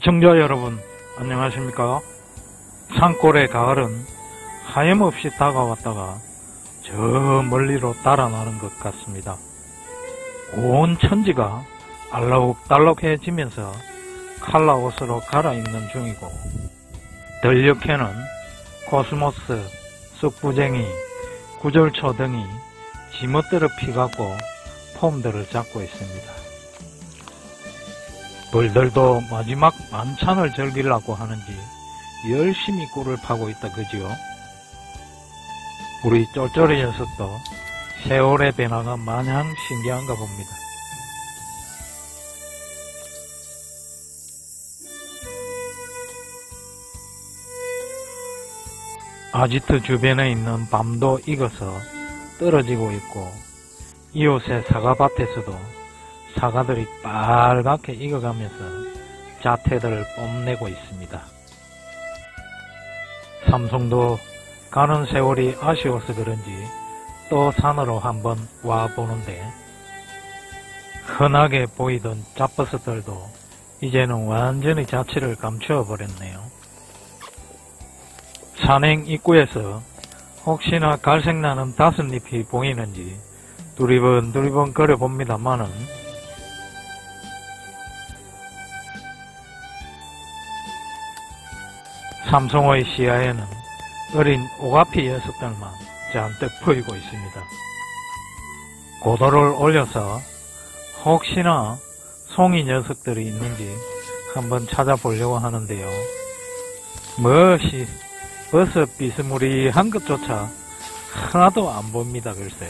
시청자 여러분 안녕하십니까? 산골의 가을은 하염없이 다가왔다가 저 멀리로 달아나는 것 같습니다. 온 천지가 알록달록해지면서 칼라옷으로 갈아입는 중이고, 들녘에는 코스모스, 쑥부쟁이, 구절초 등이 지멋대로 피갖고 폼들을 잡고 있습니다. 벌들도 마지막 만찬을 즐기려고 하는지 열심히 꿀을 파고 있다 그지요? 우리 쫄쫄이 녀석도 세월의 변화가 마냥 신기한가 봅니다. 아지트 주변에 있는 밤도 익어서 떨어지고 있고, 이웃의 사과밭에서도 사과들이 빨갛게 익어가면서 자태들을 뽐내고 있습니다. 삼송도 가는 세월이 아쉬워서 그런지 또 산으로 한번 와보는데, 흔하게 보이던 잡버섯들도 이제는 완전히 자취를 감추어 버렸네요. 산행 입구에서 혹시나 갈색나는 다섯잎이 보이는지 두리번 거려봅니다마는 삼송의 시야에는 어린 오가피 녀석들만 잔뜩 보이고 있습니다. 고도를 올려서 혹시나 송이 녀석들이 있는지 한번 찾아보려고 하는데요. 무엇이 버섯 비스무리한 것조차 하나도 안 봅니다, 글쎄.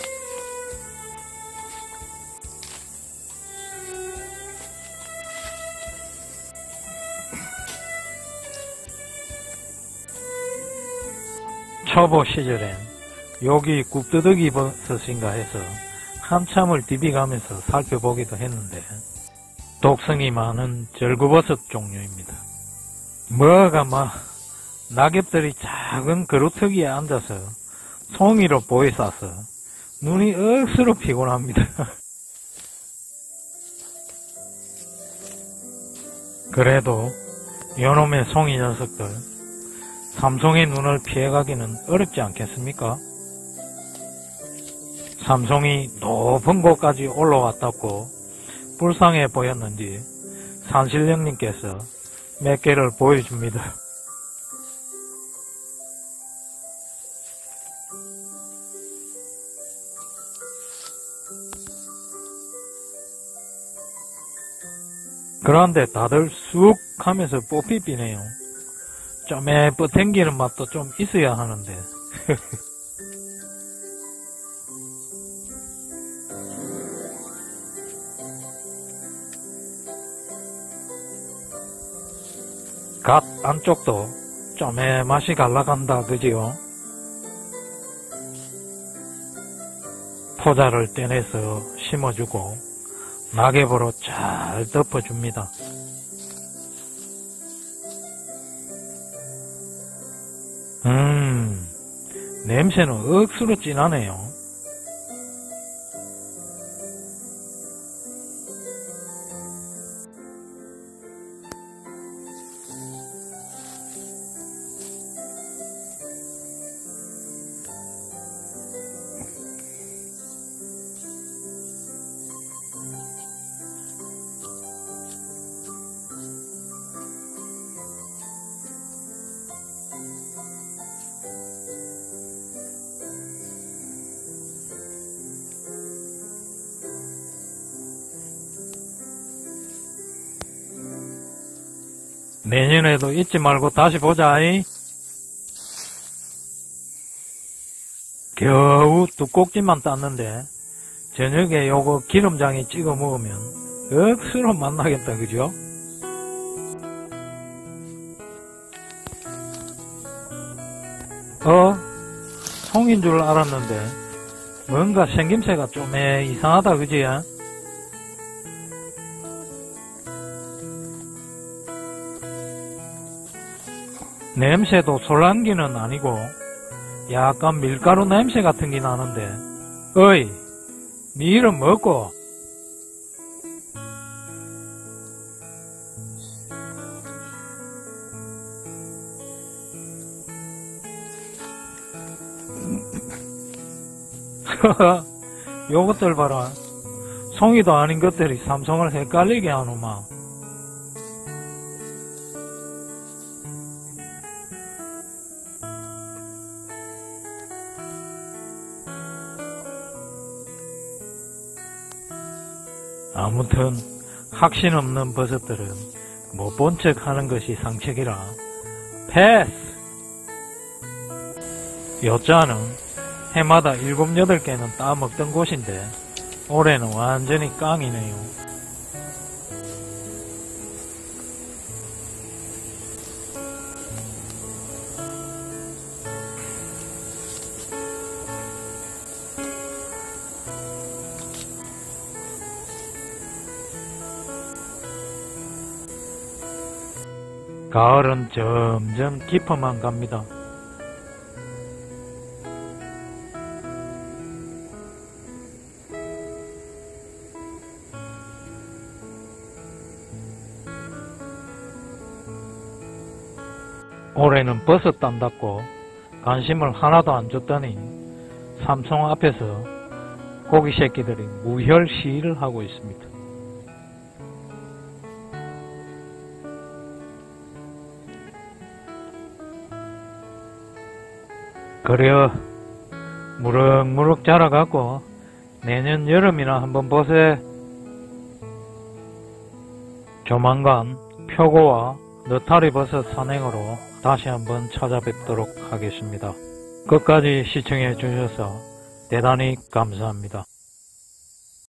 초보 시절엔 여기 굽두더기 버섯인가 해서 한참을 디비가면서 살펴보기도 했는데, 독성이 많은 절구버섯 종류입니다. 뭐가 낙엽들이 작은 그루터기에 앉아서 송이로 보이싸서 눈이 억수로 피곤합니다. 그래도 요놈의 송이 녀석들 삼송의 눈을 피해가기는 어렵지 않겠습니까? 삼송이 높은 곳까지 올라왔다고 불쌍해 보였는지 산신령님께서 몇 개를 보여줍니다. 그런데 다들 쑥 하면서 뽀삐삐네요. 좀에 뻗당기는 맛도 좀 있어야 하는데. 갓 안쪽도 좀에 맛이 갈라간다 그지요? 포자를 떼내서 심어주고 낙엽으로 잘 덮어줍니다. 냄새는 억수로 진하네요. 내년에도 잊지 말고 다시 보자이. 겨우 두 꼭지만 땄는데 저녁에 요거 기름장에 찍어 먹으면 억수로 맛나겠다 그죠? 송인 줄 알았는데 뭔가 생김새가 좀 이상하다 그지? 냄새도 솔랑기는 아니고 약간 밀가루 냄새 같은 게 나는데, 어이, 네 이름 뭐고? 요것들 봐라. 송이도 아닌 것들이 삼성을 헷갈리게 하노마. 아무튼 확신 없는 버섯들은 못 본 척 하는 것이 상책이라 패스! 여자는 해마다 7, 8개는 따먹던 곳인데 올해는 완전히 깡이네요. 가을은 점점 깊어만 갑니다. 올해는 버섯 딴답고 관심을 하나도 안 줬더니 삼성 앞에서 고기 새끼들이 무혈 시위를 하고 있습니다. 그래요. 무럭무럭 자라갖고 내년 여름이나 한번 보세. 조만간 표고와 느타리 버섯 산행으로 다시 한번 찾아뵙도록 하겠습니다. 끝까지 시청해 주셔서 대단히 감사합니다.